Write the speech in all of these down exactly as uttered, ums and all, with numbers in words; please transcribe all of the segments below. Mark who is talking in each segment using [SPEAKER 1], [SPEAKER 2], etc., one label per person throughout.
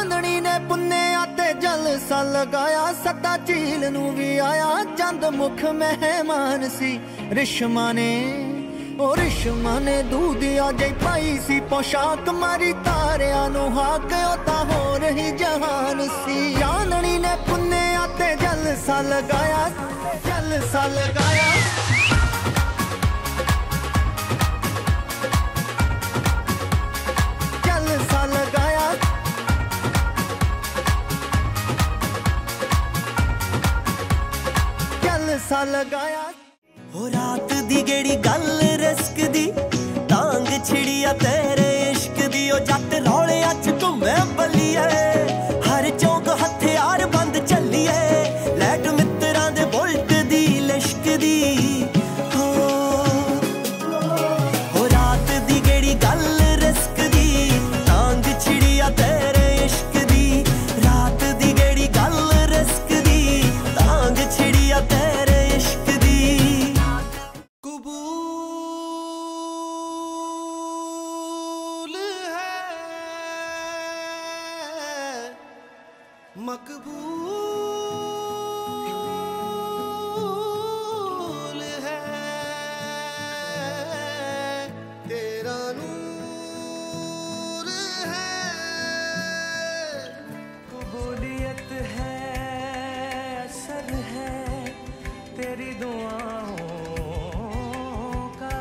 [SPEAKER 1] चांदनी ने पुन्नेया ते जलसा लगाया, सदा झील नू भी आया चंद मुख मेहमान सी। रिश्मा ने ओ रिश्मा ने दूधिया जई पाई सी पोशाक, मारी तारिया नू हाक ओ तां हो रही जहान सी। चांदनी ने पुन्नेया ते जलसा लगाया, जलसा लगाया, जलसा लगाया, जलसा लगाया। हो रात दी गेड़ी गल रिस्क दी, टांग छिड़िया तेरे इश्क दी। ओ जट रौले अच घूमे बलिए, हर चौक हथियार बंद चलिए। लैट मित्रां दे बुलट दी लिश्क दी। हो हो रात दी गेड़ी गल रिस्क दी, टांग छिड़िया तेरे इश्क दी। रात दी गेड़ी गल रिस्क दी, टांग छिड़िया तेरे इश्क दी। मकबूल है तेरा नूर है, कबूलियत है असर है तेरी दुआओं का।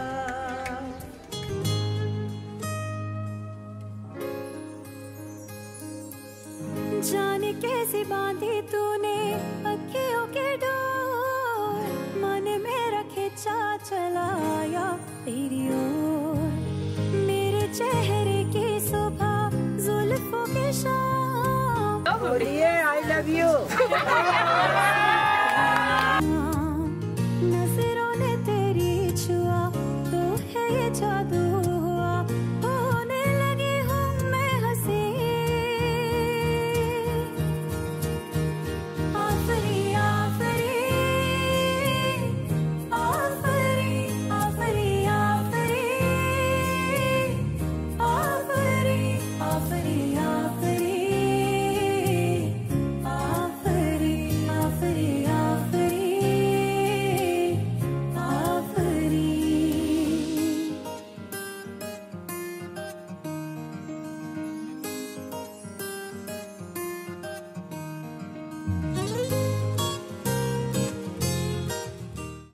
[SPEAKER 2] जाने कैसी बांधी तूने अखियों के डोर, मन मेरा खिंचा चलाया तेरी ओर। मेरे चेहरे की सुबह जुल्फों की शाम,
[SPEAKER 3] आई लव यू।